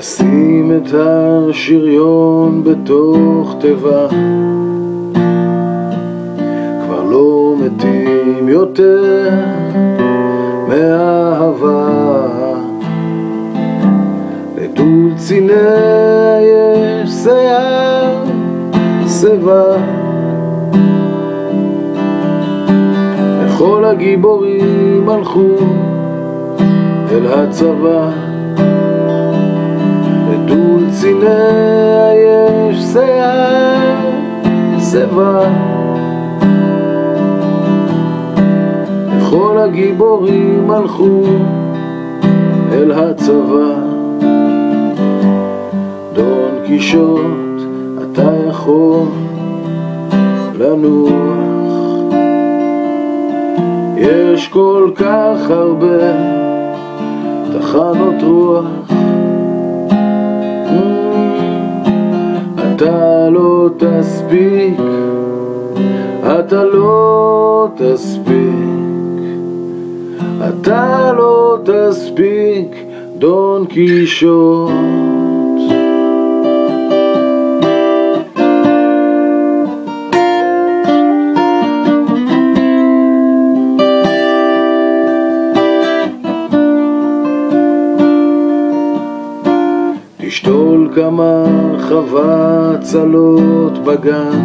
תשים את השריון בתוך תיבה, כבר לא מתים יותר מאהבה. לדולציניה יש שיער שיבה, וכל הגיבורים הלכו אל הצבא. לדולציניה יש שיער שיבה, וכל הגיבורים הלכו אל הצבא. דון קישוט, אתה יכול לנוח, יש כל כך הרבה תחנות רוח. אתה לא תספיק, אתה לא תספיק, אתה לא תספיק, דון קישוט. תשתול כמה חבצלות בגן,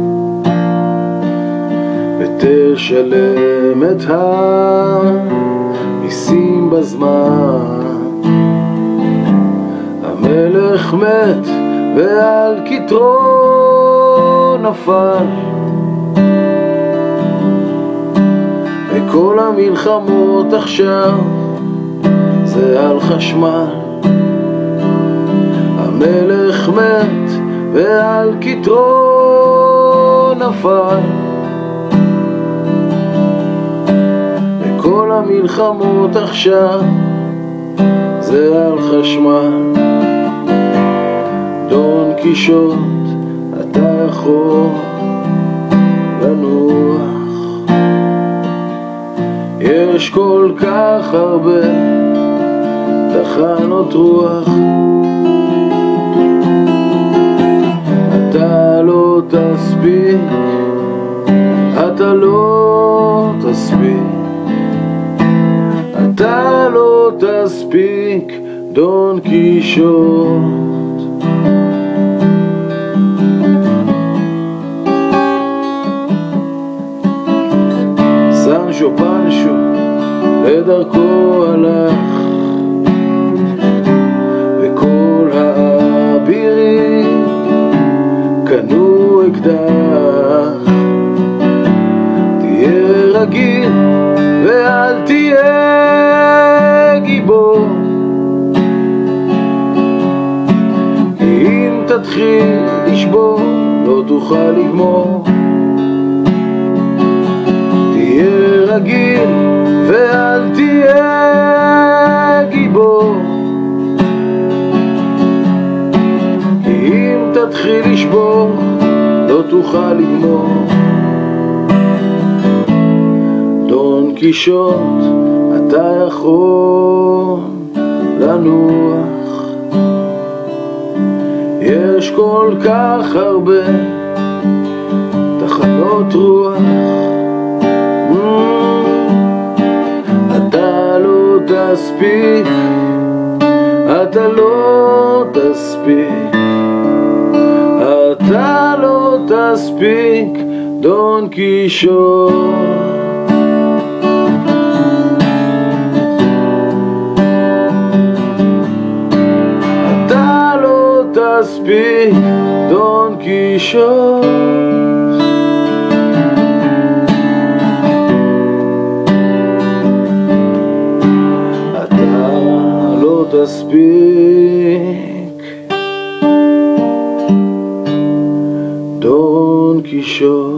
ותשלם את המיסים בזמן. המלך מת ועל כתרו נפל, וכל המלחמות עכשיו זה על חשמל. המלך מת ועל כתרו נפל, וכל המלחמות עכשיו זה על חשמל. דון קישוט, אתה יכול לנוח, יש כל כך הרבה תחנות רוח. אתה לא תספיק, אתה לא תספיק, אתה לא תספיק, דון קישוט. סנצ'ו פנצ'ו לדרכו הלך, וכל האבירים קנו אקדח. תהיה רגיל ואל תהיה גיבור, כי אם תתחיל לשבור לא תוכל לגמור. תהיה רגיל ואל תהיה גיבור, כי אם תתחיל לשבור לא תוכל לגמור. דון קישוט, אתה יכול לנוח, יש כל כך הרבה תחנות רוח. אתה לא תספיק, אתה לא תספיק, אתה לא תספיק, דון קישוט. אתה לא תספיק, דון קישוט. אתה לא תספיק, דון קישוט.